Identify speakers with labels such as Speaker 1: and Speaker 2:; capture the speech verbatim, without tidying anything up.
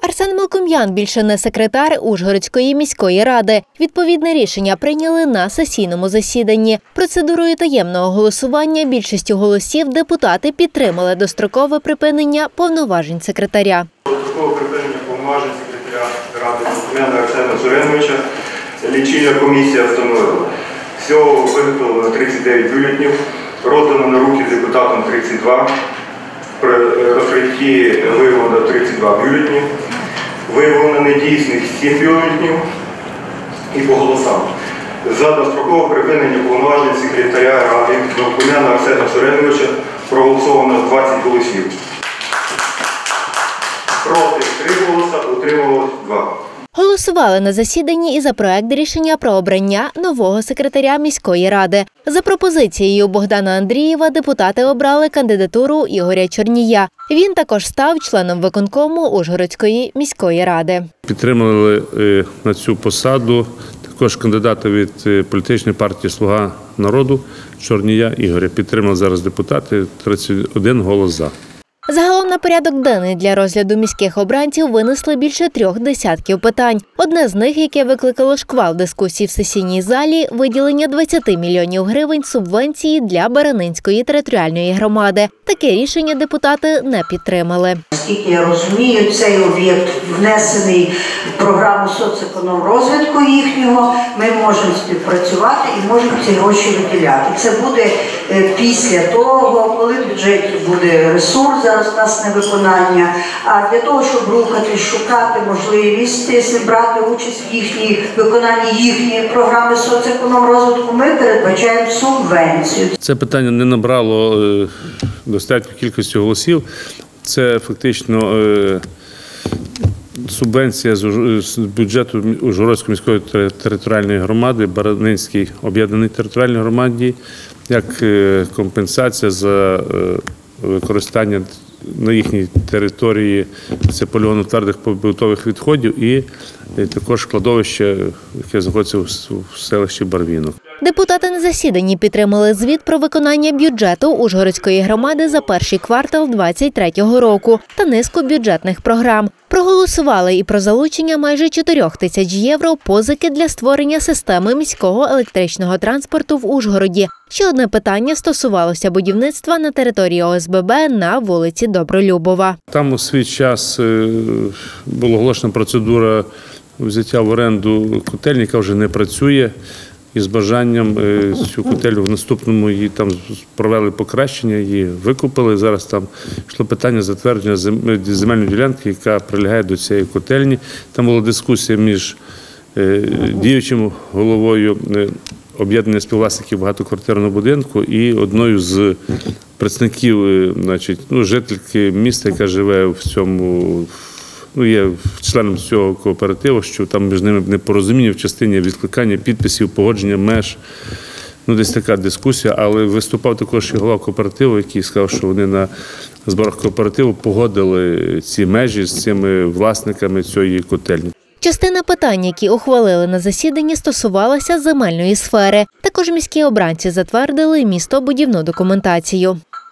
Speaker 1: Арсен Мелком'ян більше не секретар Ужгородської міської ради. Відповідне рішення прийняли на сесійному засіданні. Процедурою таємного голосування більшістю голосів депутати підтримали дострокове припинення повноважень секретаря.
Speaker 2: Дострокове припинення повноважень секретаря ради Мелком'яна Арсена Суреновича лічильна комісія встановила. Всього виготовлено тридцять дев'ять бюлетенів, роздано на руки депутатам тридцять два. При розкритті виявлено тридцять два бюлетені, виявлено недійсних сім бюлетенів і по голосам. За дострокове припинення повноважень секретаря ради Мелком'яна Арсена Суреновича проголосовано двадцять голосів. Проти три голоса, утрималось два.
Speaker 1: Голосували на засіданні і за проект рішення про обрання нового секретаря міської ради. За пропозицією Богдана Андрієва депутати обрали кандидатуру Ігоря Чорнія. Він також став членом виконкому Ужгородської міської ради.
Speaker 3: Підтримали на цю посаду також кандидата від політичної партії «Слуга народу» Чорнія Ігоря. Підтримали зараз депутати, тридцять один голос «за».
Speaker 1: Загалом на порядок денний для розгляду міських обранців винесли більше трьох десятків питань. Одне з них, яке викликало шквал дискусій в сесійній залі – виділення двадцяти мільйонів гривень субвенції для Баранинської територіальної громади. Таке рішення депутати не підтримали.
Speaker 4: Наскільки я розумію, цей об'єкт внесений в програму соцекономрозвитку їхнього, ми можемо співпрацювати і можемо ці гроші виділяти. Це буде після того, коли в бюджеті буде ресурс, зараз у нас не виконання, а для того, щоб рухати, шукати можливість брати участь в їхній виконанні їхньої програми соцекономрозвитку, ми передбачаємо субвенцію.
Speaker 3: Це питання не набрало достатньої кількості голосів. Це фактично субвенція з бюджету Ужгородської міської територіальної громади, Баранинській об'єднаній територіальній громаді, як компенсація за використання на їхній території це полігону твердих побутових відходів і також кладовище, яке знаходиться в селищі Барвінок.
Speaker 1: Депутати на засіданні підтримали звіт про виконання бюджету Ужгородської громади за перший квартал двадцять третього року та низку бюджетних програм. Проголосували і про залучення майже чотирьох тисяч євро позики для створення системи міського електричного транспорту в Ужгороді. Ще одне питання стосувалося будівництва на території О С Б Б на вулиці Добролюбова.
Speaker 3: Там у свій час була оголошена процедура взяття в оренду котельні, яка вже не працює. І з бажанням цю котельню в наступному її там провели покращення, її викупили. Зараз там йшло питання затвердження земельної ділянки, яка прилягає до цієї котельні. Там була дискусія між діючим головою об'єднання співвласників багатоквартирного будинку і одною з представників, значить, ну, жительки міста, яка живе в цьому, ну, є членом цього кооперативу, що там між ними непорозуміння в частині відкликання підписів, погодження меж. Ну, десь така дискусія, але виступав також і голова кооперативу, який сказав, що вони на зборах кооперативу погодили ці межі з цими власниками цієї котельні.
Speaker 1: Частина питань, які ухвалили на засіданні, стосувалася земельної сфери. Також міські обранці затвердили містобудівну документацію.